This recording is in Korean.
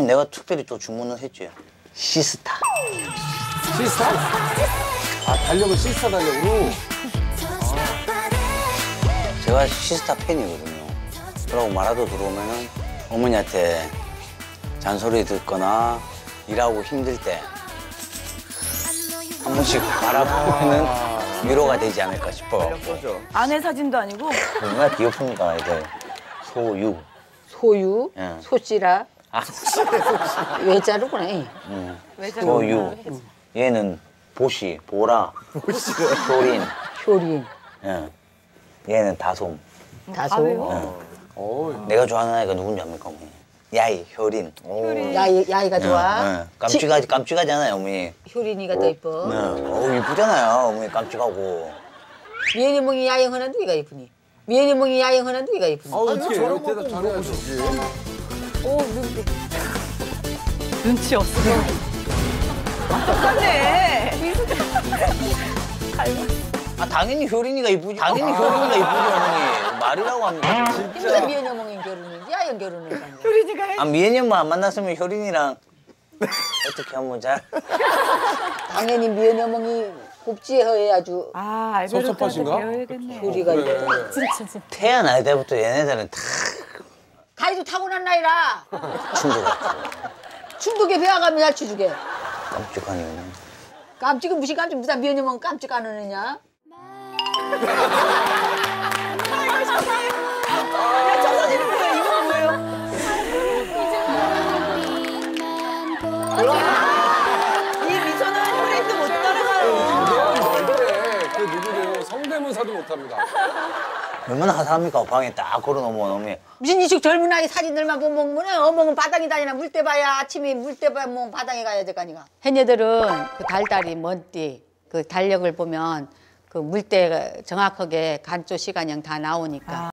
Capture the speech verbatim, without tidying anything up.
내가 특별히 또 주문을 했지. 시스타. 시스타? 아, 달력을 시스타 달력으로? 제가 시스타 팬이거든요. 그러고 마라도 들어오면은 어머니한테 잔소리 듣거나 일하고 힘들 때 한 번씩 바라보면은 위로가 되지 않을까 싶어갖고. 아내 사진도 아니고? 얼마나 귀엽습니까, 애들. 소유. 소유, 예. 소씨라. 아, 왜 자르구나. 응. 왜 소유. 얘는 보시, 보라. 효린. 효린, 예. 얘는 다솜. 다솜. 예. 내가 좋아하는 아이가 누군지 압니까, 어머니? 야이, 효린. 야이, 야이가 좋아. 예, 예. 깜찍하지, 깜찍하잖아요, 어머니. 효린이가 더 이뻐. 네. 어우, 이쁘잖아요, 어머니 깜찍하고. 미애니몽이 야영하는 누이가 이쁘니? 미애니몽이 야영하는 누이가 이쁘니? 아, 어떻게 저런 대답 잘해야죠. 오, 눈빛. 눈치 없어. 똑같네. 아, 당연히 효린이가 이쁘지. 당연히 효린이가 이쁘지, 어머니. 말이라고 합니다. 진짜 미애니몽이 결혼인지 야영 결혼을 하는 거야. 효린이가 해. 아, 미애님만 안 만났으면 효린이랑 어떻게 하면 잘. 당연히 미애니몽이 곱지허에 아주 아, 알베르토한테 섭섭하신가? 배워야겠네. 우리가 그래. 이뻐. 진짜, 진짜. 태어날 때부터 얘네들은 다 가이도 타고난 나이라 충돌했고. 충북에 배워가면 잘 추주게. 깜찍하니. 깜찍은 무시 깜찍 무다 미애니몽 깜찍 안 하느냐? 야, 저 사진은 뭐야? 이거 뭐예요? 이 미소는 효린도 못 따라가요. 그래, 그 누구래요? 성대모사도 못합니다. 얼마나 하사합니까? 방에 딱 걸어놓으면 어머니. 무슨 이쪽 젊은 아이 사진들만 보면 뭐네 어멍은 바닥에 다니나 물때 봐야 아침에 물때 봐야 뭐 바닥에 가야 될 거 아니가. 해녀들은 그 달달이 먼띠 그 달력을 보면 그 물때 정확하게 간조 시간형 다 나오니까.